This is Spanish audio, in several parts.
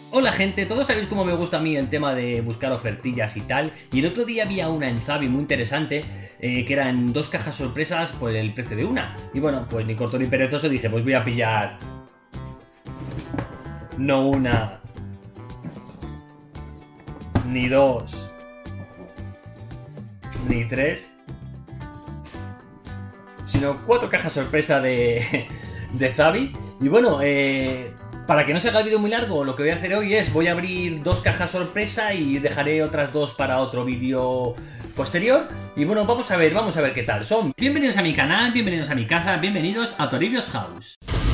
Hola gente, todos sabéis cómo me gusta a mí el tema de buscar ofertillas y tal. Y el otro día había una en Zavi muy interesante, que eran 2 cajas sorpresas por el precio de una. Y bueno, pues ni corto ni perezoso dije, pues voy a pillar no una, ni 2, ni 3, sino 4 cajas sorpresa de Zavi. Y bueno, para que no se haga el vídeo muy largo, lo que voy a hacer hoy es voy a abrir 2 cajas sorpresa y dejaré otras 2 para otro vídeo posterior. Y bueno, vamos a ver qué tal son. Bienvenidos a mi canal, bienvenidos a mi casa, bienvenidos a Toribio's House.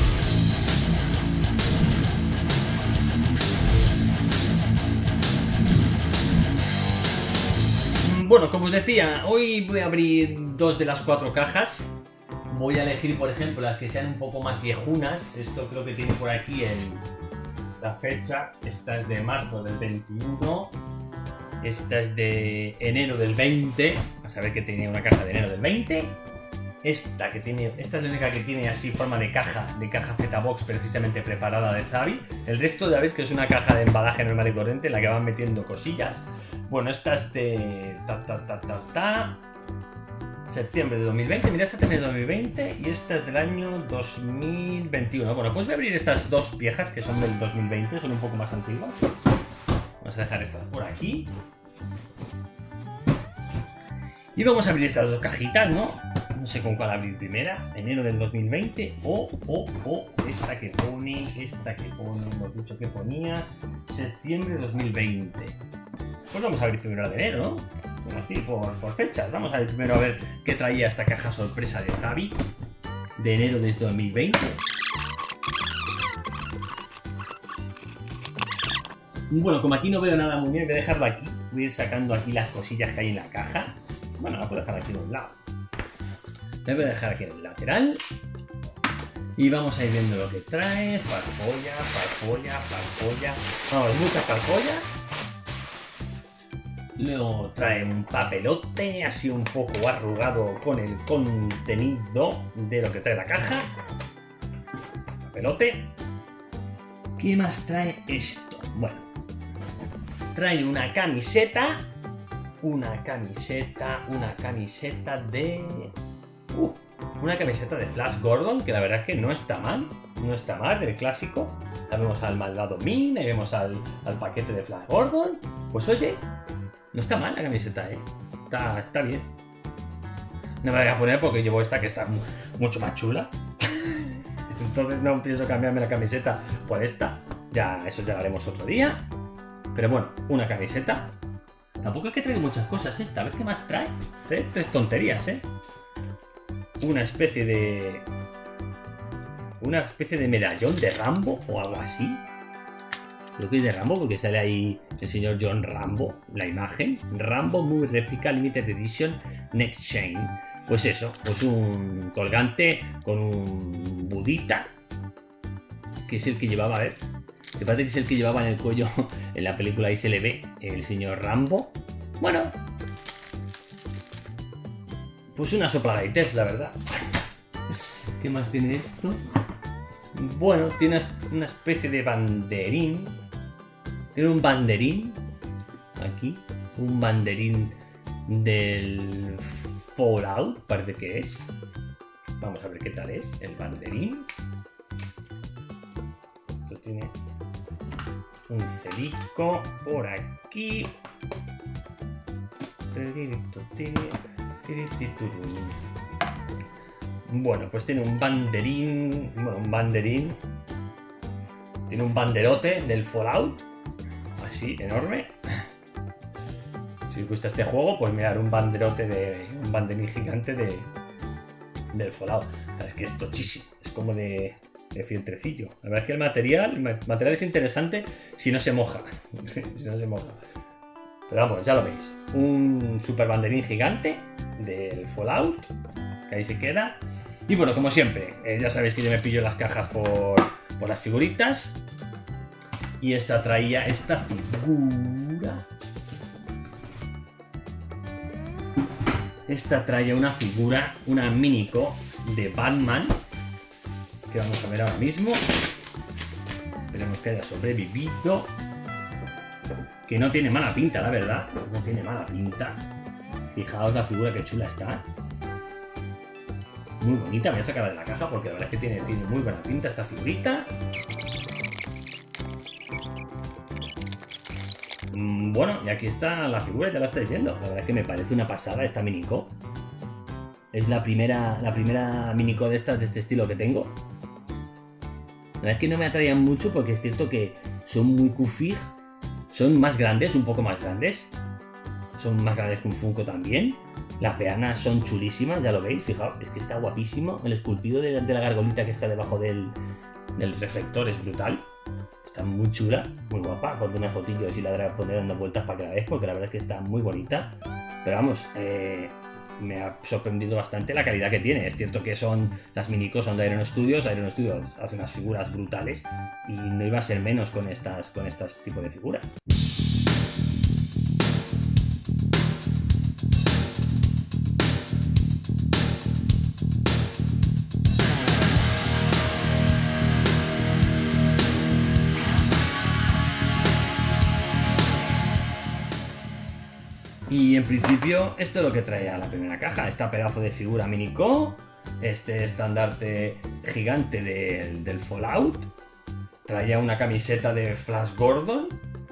Bueno, como os decía, hoy voy a abrir 2 de las 4 cajas. Voy a elegir, por ejemplo, las que sean un poco más viejunas. Esto creo que tiene por aquí la fecha. Esta es de marzo del 21. Esta es de enero del 20. A saber que tenía una caja de enero del 20. Esta es la única que tiene así forma de caja Z-Box precisamente preparada de Zavi. El resto ya veis que es una caja de embalaje normal y corriente en la que van metiendo cosillas. Bueno, esta es de septiembre de 2020, mira, esta también es de 2020 y esta es del año 2021. Bueno, pues voy a abrir estas 2 viejas que son del 2020, son un poco más antiguas. Vamos a dejar estas por aquí. Y vamos a abrir estas 2 cajitas, ¿no? No sé con cuál abrir primera. Enero del 2020 o esta que pone, hemos dicho que ponía septiembre de 2020. Pues vamos a abrir primero la de enero, ¿no? Bueno, así, por fechas. Vamos a ver primero a ver qué traía esta caja sorpresa de Zavi de enero de 2020. Bueno, como aquí no veo nada muy bien, voy a dejarlo aquí. Voy a ir sacando aquí las cosillas que hay en la caja. Bueno, la puedo dejar aquí de un lado. La voy a dejar aquí en el lateral. Y vamos a ir viendo lo que trae. Farfolla. Vamos, muchas farfollas. Luego trae un papelote así un poco arrugado con el contenido de lo que trae la caja. Papelote. ¿Qué más trae esto? Bueno, trae una camiseta. Una camiseta de Flash Gordon, que la verdad es que no está mal. No está mal, del clásico. Ahí vemos al malvado Min, ahí vemos al paquete de Flash Gordon. Pues oye, no está mal la camiseta, Está bien. No me la voy a poner porque llevo esta que está mucho más chula. Entonces no pienso cambiarme la camiseta por esta. Eso ya lo haremos otro día. Pero bueno, una camiseta. Tampoco es que traiga muchas cosas esta. A ver qué más trae. Trae 3 tonterías, Una especie de medallón de Rambo o algo así. Creo que es de Rambo porque sale ahí el señor John Rambo, la imagen. Rambo Movie Replica Limited Edition Next Chain. Pues eso, pues un colgante con un budita, que es el que llevaba, a ver, me parece que es el que llevaba en el cuello en la película, ahí se le ve el señor Rambo. Bueno, pues una sopladaites, la verdad. ¿Qué más tiene esto? Bueno, tiene una especie de banderín. Tiene un banderín aquí, un banderín del Fallout, parece que es. Vamos a ver qué tal es el banderín. Esto tiene un celico por aquí. Bueno, pues tiene un banderín. Tiene un banderote del Fallout. Así, enorme. Si os gusta este juego, pues mirad, un banderín gigante del Fallout. Es que es tochísimo. Es como de fieltrecillo. La verdad es que el material es interesante si no se moja. Pero vamos, ya lo veis. Un super banderín gigante del Fallout, que ahí se queda. Y bueno, como siempre, ya sabéis que yo me pillo las cajas por las figuritas. Y esta traía esta figura. Esta traía una figura, una minico de Batman, que vamos a ver ahora mismo. Esperemos que haya sobrevivido. Que no tiene mala pinta, la verdad. No tiene mala pinta. Fijaos la figura que chula está. Muy bonita. Voy a sacarla de la caja porque la verdad es que tiene muy buena pinta esta figurita. Bueno, y aquí está la figura, ya la estáis viendo. La verdad es que me parece una pasada esta Minico. Es la primera Minico de estas de este estilo que tengo. La verdad es que no me atraían mucho porque es cierto que son muy Q-Fig. Son más grandes, un poco más grandes. Son más grandes que un Funko también. Las peanas son chulísimas, ya lo veis, fijaos, es que está guapísimo. El esculpido de la gargolita que está debajo del reflector es brutal. Está muy chula, muy guapa. Ponte una fotillo y la voy a poner dando vueltas para que la veáis, porque la verdad es que está muy bonita. Pero vamos, me ha sorprendido bastante la calidad que tiene. Es cierto que las Minico son de Iron Studios. Iron Studios hace unas figuras brutales y no iba a ser menos con estas tipos de figuras. Y en principio esto es lo que traía la primera caja, esta pedazo de figura Minico, este estandarte gigante del Fallout, traía una camiseta de Flash Gordon,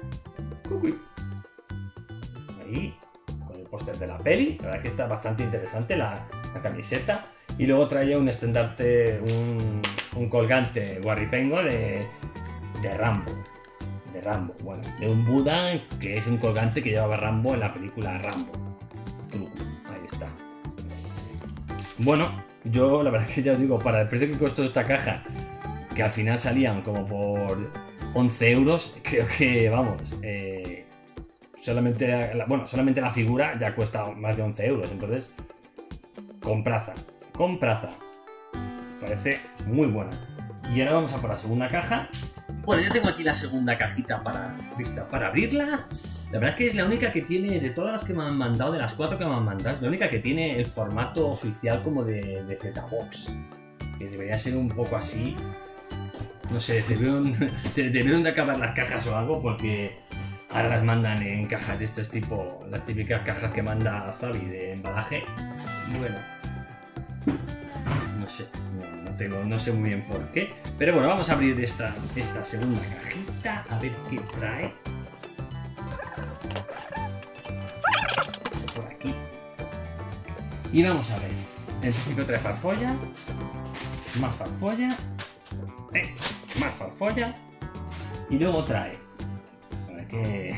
ahí, con el póster de la peli, la verdad que está bastante interesante la camiseta, y luego traía un estandarte, un colgante Warripengo de Rambo. Bueno, de un Buda que es un colgante que llevaba Rambo en la película Rambo. Ahí está. Bueno, yo la verdad es que ya os digo, para el precio que costó esta caja, que al final salían como por 11 euros, creo que, vamos, solamente la figura ya cuesta más de 11 euros, entonces, compraza. Parece muy buena. Y ahora vamos a por la segunda caja. Bueno, yo tengo aquí la segunda cajita lista para abrirla. La verdad es que es la única que tiene, de todas las que me han mandado, de las 4 que me han mandado, es la única que tiene el formato oficial como de Z-Box. Que debería ser un poco así. No sé, se debieron de acabar las cajas o algo, porque ahora las mandan en cajas de este tipo, las típicas cajas que manda Zavi de embalaje. Y bueno, no sé, no sé muy bien por qué. Pero bueno, vamos a abrir esta segunda cajita, a ver qué trae. Por aquí. Y vamos a ver. En principio trae farfolla. Más farfolla. Más farfolla. Y luego trae. Para que.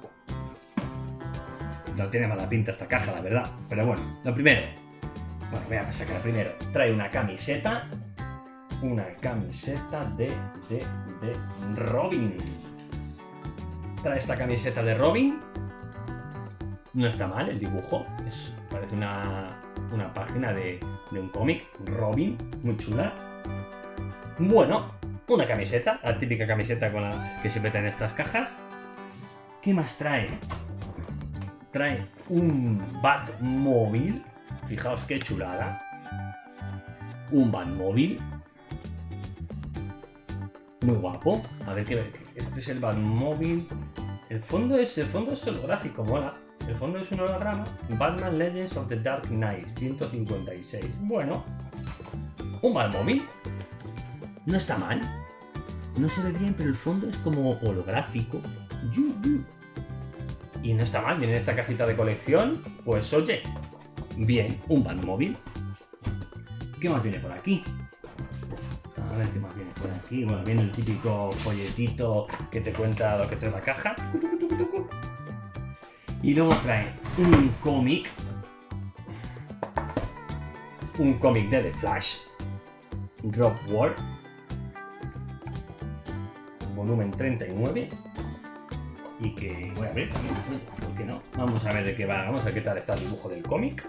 No tiene mala pinta esta caja, la verdad. Pero bueno, lo primero. Bueno, voy a sacar primero. Trae una camiseta. Una camiseta de Robin. Trae esta camiseta de Robin. No está mal el dibujo. Parece una página de un cómic. Robin, muy chula. Bueno, una camiseta. La típica camiseta con la que siempre traen estas cajas. ¿Qué más trae? Trae un Batmóvil. Fijaos qué chulada. Un Batmóvil. Muy guapo. A ver qué. Este es el Batmóvil. El fondo es holográfico, mola. El fondo es un holograma. Batman Legends of the Dark Knight 156. Bueno. Un Batmóvil. No está mal. No se ve bien, pero el fondo es como holográfico. Y no está mal. Viene esta cajita de colección. Pues oye. Bien, un Batmóvil. ¿Qué más viene por aquí? A ver qué más viene por aquí. Bueno, viene el típico folletito que te cuenta lo que trae la caja. Y luego trae un cómic. Un cómic de The Flash. Rock War. Volumen 39. Y que voy a ver también. ¿Por qué no? Vamos a ver de qué va. Vamos a ver qué tal está el dibujo del cómic.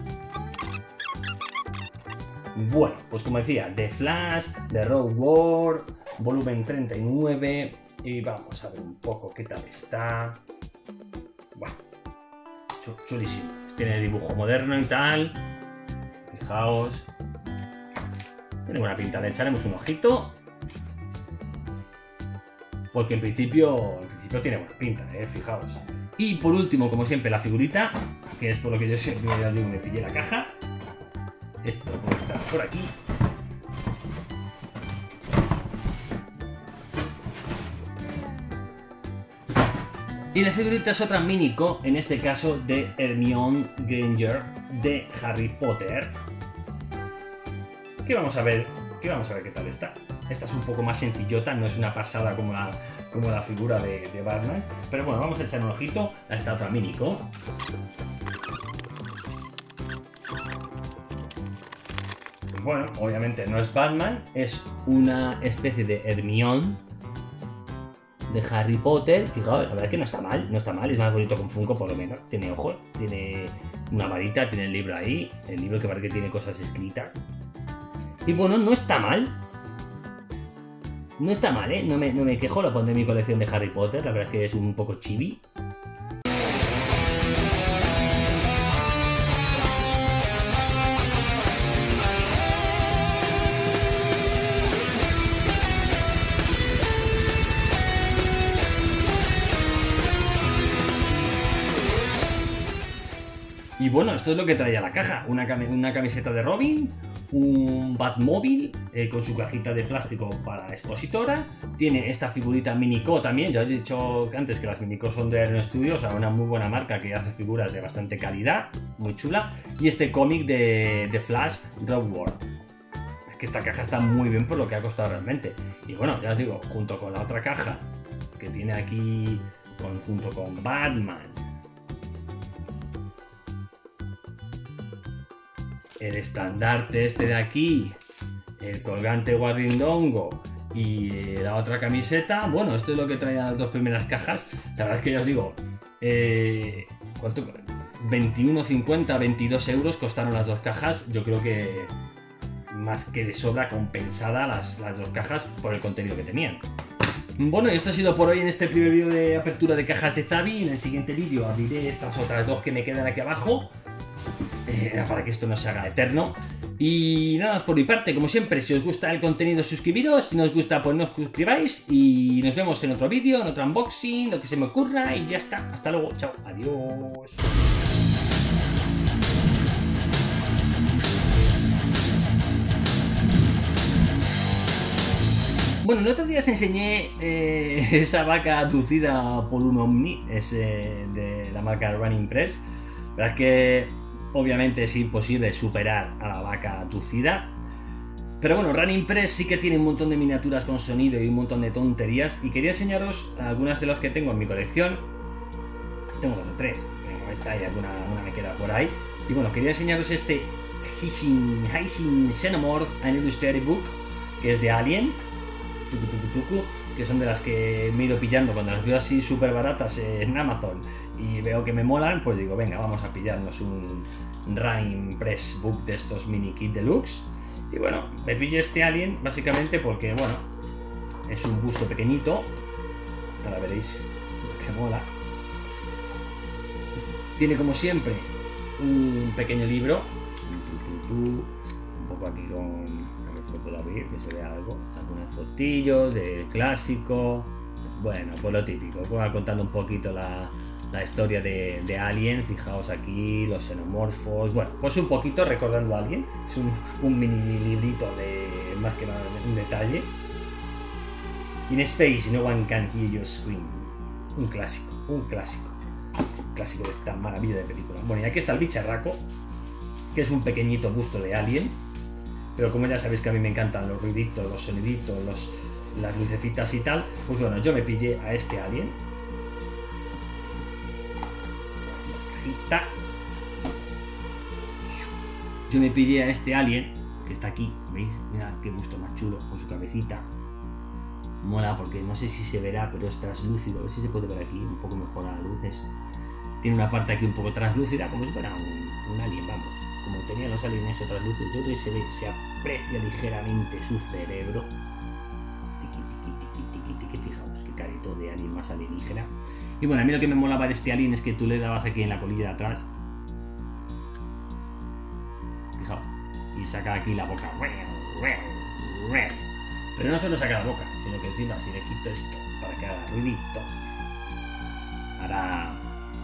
Bueno, pues como decía, The Flash, The Road War, volumen 39. Y vamos a ver un poco qué tal está. Bueno, chulísimo. Tiene dibujo moderno y tal. Fijaos. Tiene buena pinta, le echaremos un ojito. porque en principio tiene buena pinta, fijaos. Y por último, como siempre, la figurita, que es por lo que yo siempre digo, me pillé la caja. Esto puede estar por aquí. Y la figurita es otra Minico, en este caso de Hermione Granger de Harry Potter. Que vamos a ver qué tal está. Esta es un poco más sencillota, no es una pasada como la figura de Batman. Pero bueno, vamos a echar un ojito a esta otra Minico. Bueno, obviamente no es Batman, es una especie de Hermione de Harry Potter. Fijaos, la verdad es que no está mal, es más bonito con Funko por lo menos. Tiene ojos, tiene una varita, tiene el libro ahí, el libro que parece que tiene cosas escritas. Y bueno, no está mal. No está mal, no me quejo, lo pondré en mi colección de Harry Potter, la verdad es que es un poco chibi. Y bueno, esto es lo que traía la caja, una camiseta de Robin, un Batmóvil con su cajita de plástico para expositora, tiene esta figurita Minico también, ya os he dicho antes que las Minico son de Arno Studios, una muy buena marca que hace figuras de bastante calidad, muy chula, y este cómic de Flash, Rogue World. Es que esta caja está muy bien por lo que ha costado realmente. Y bueno, ya os digo, junto con la otra caja que tiene aquí, junto con Batman, el estandarte este de aquí, el colgante Guarindongo y la otra camiseta, bueno, esto es lo que traían las dos primeras cajas. La verdad es que ya os digo, ¿cuánto? 21,50, 22 euros costaron las dos cajas. Yo creo que más que de sobra compensada las dos cajas por el contenido que tenían. Bueno, y esto ha sido por hoy en este primer vídeo de apertura de cajas de Zavi. En el siguiente vídeo abriré estas otras dos que me quedan aquí abajo, para que esto no se haga eterno. Y nada más por mi parte, como siempre, si os gusta el contenido suscribiros, si no os gusta pues no os suscribáis, y nos vemos en otro vídeo, en otro unboxing, lo que se me ocurra, y ya está, hasta luego, chao, adiós. Bueno, el otro día os enseñé esa vaca aducida por un Omni, es de la marca Running Press. La verdad es que obviamente es imposible superar a la vaca aducida. Pero bueno, Running Press sí que tiene un montón de miniaturas con sonido y un montón de tonterías. Y quería enseñaros algunas de las que tengo en mi colección. Tengo 2 o 3, esta y alguna me queda por ahí. Y bueno, quería enseñaros este Heishin Xenomorph An Illustrated Book, que es de Alien. Que son de las que me he ido pillando cuando las veo así súper baratas en Amazon y veo que me molan, pues digo, venga, vamos a pillarnos un Running Press Book de estos mini kit deluxe. Y bueno, me pillo este Alien básicamente porque, bueno, es un busto pequeñito, ahora veréis que mola. Tiene como siempre un pequeño libro, un poco aquí con... que puedo abrir, que se vea algo, algunas fotillos del clásico, bueno, pues lo típico, voy contando un poquito la historia de Alien. Fijaos aquí los xenomorfos, bueno, pues un poquito recordando a Alien, es un mini librito de más que nada un detalle. In space no one can hear your scream, un clásico de esta maravilla de película. Bueno, y aquí está el bicharraco, que es un pequeñito busto de Alien. Pero como ya sabéis que a mí me encantan los ruiditos, los soniditos, las lucecitas y tal, pues bueno, yo me pillé a este Alien. Cajita. Yo me pillé a este Alien, que está aquí, ¿veis? Mirad qué gusto más chulo, con su cabecita. Mola porque no sé si se verá, pero es translúcido. A ver si se puede ver aquí, un poco mejor la luz. Tiene una parte aquí un poco translúcida, como si fuera un alien, vamos. Como tenían los aliens otras luces, yo creo que se aprecia ligeramente su cerebro. Tiki, fijaos, qué carito de alien más alienígena. Y bueno, a mí lo que me molaba de este alien es que tú le dabas aquí en la colilla de atrás. Fijaos, y saca aquí la boca. Pero no solo saca la boca, sino que encima si le quito esto para que haga ruidito. Ahora...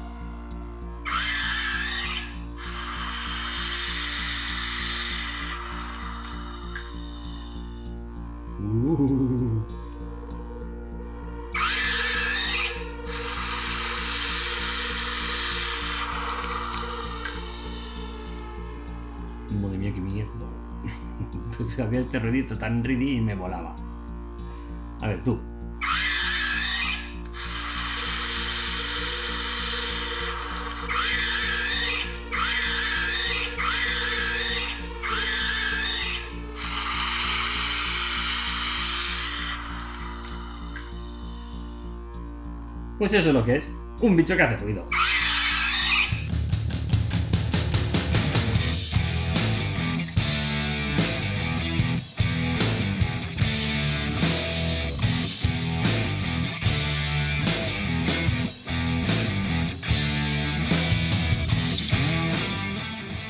Madre mía, qué miedo. Pues había este ruidito tan ridí y me volaba. A ver, tú. Pues eso es lo que es. Un bicho que hace ruido.